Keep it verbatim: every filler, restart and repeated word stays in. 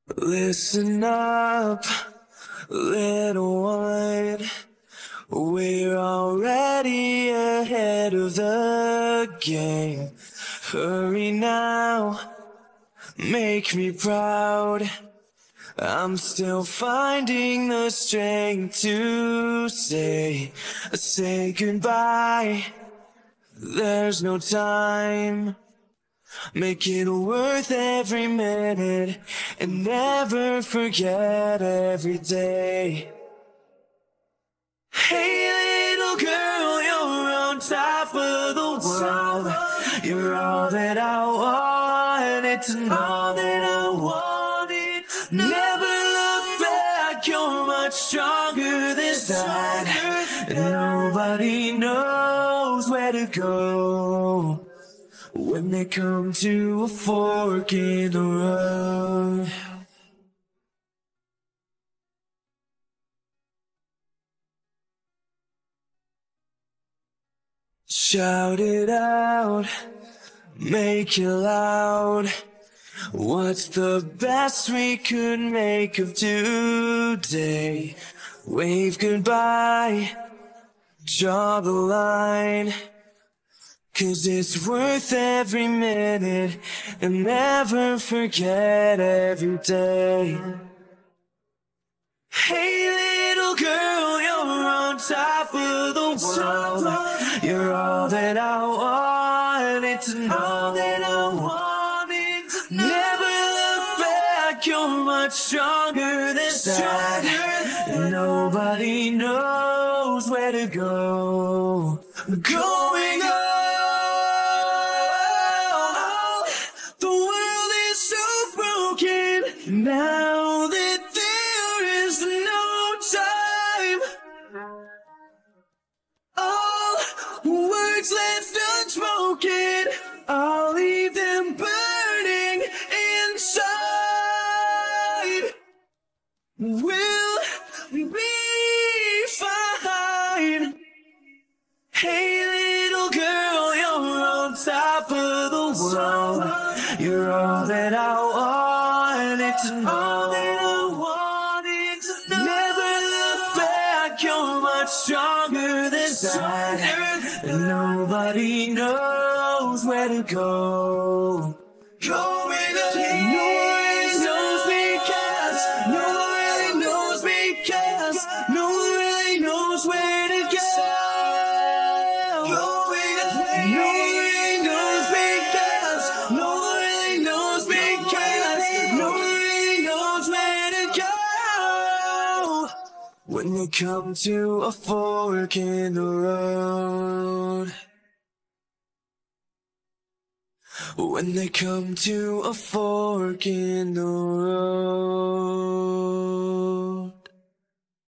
Listen up, little one. We're already ahead of the game. Hurry now, make me proud. I'm still finding the strength to say, say goodbye. There's no time. Make it worth every minute and never forget every day. Hey little girl, you're on top of the world. You're all that I wanted to know. All that I wanted. Never look back, you're much stronger than that. And nobody knows where to go when they come to a fork in the road. Shout it out, make it loud. What's the best we could make of today? Wave goodbye, draw the line. 'Cause it's worth every minute and never forget every day. Hey little girl, you're on top of the world. You're all that I wanted to know. All that I wanted to know. Never look back, you're much stronger than that. And nobody knows where to go. Going on. Now that there is no time, all words left unspoken, I'll leave them burning inside. We'll be fine. Hey little girl, you're on top of the world. You're all that I want. All that I wanted to know. Never look back, you're much stronger than that. And nobody knows where to go. Going ahead. No one knows because, no one really knows because, no one really knows where to go. Going ahead. No one really knows because, no one really knows because, no one when they come to a fork in the road. When they come to a fork in the road.